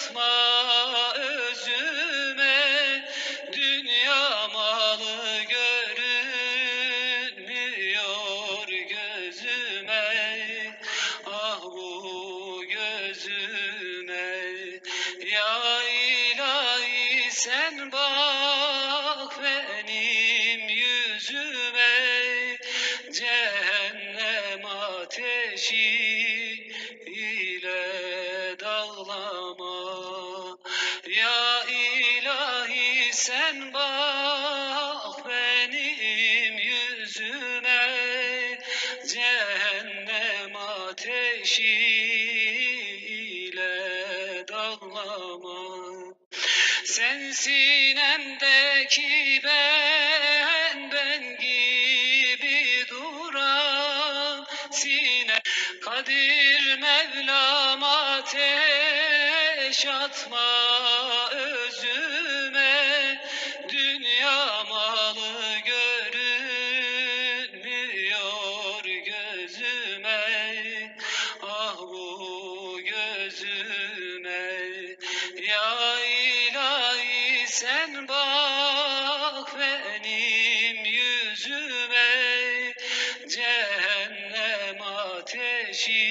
atma özüme, dünya malı görünmüyor gözüme, ah bu gözüme. Ya ilahi sen bak benim yüzüme, cehennem ateşi ile dağlama. Ya ilahi sen bak benim yüzüme, cehennem ateşi ile dağlama. Sen sinemdeki ben gibi duran sine, Kadir Mevlam ateş atma özüme, dünya malı görünmüyor gözüme, ah bu gözüme. Ya ilahi sen bak benim yüzüme, cehennem ateşi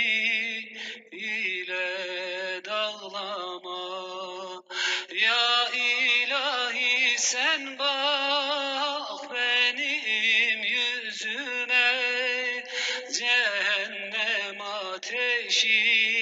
ile dağlama. Ya ilahi sen bak benim yüzüme, cehennem ateşi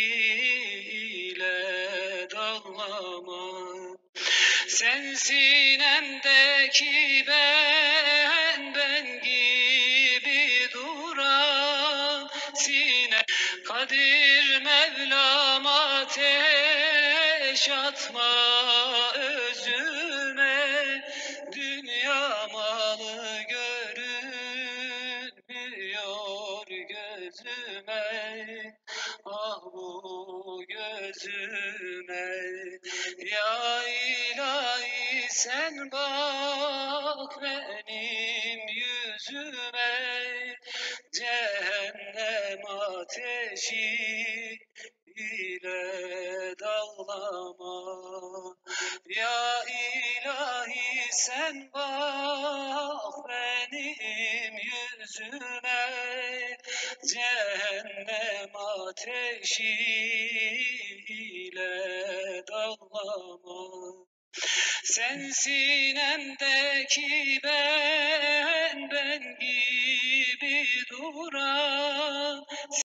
ile dağlama. Sen sinemdeki ben gibi duran sine, Kadir Mevlam ateş atma özüme, dünya malı görünmüyor gözüme, ah bu gözüme. Ya ilahi sen bak benim yüzüme, cehennem ateşi ile dağlama. Ya ilahi sen bak benim yüzüme, cehennem ateşi ile dağlama. Sen sinemdeki ben gibi duran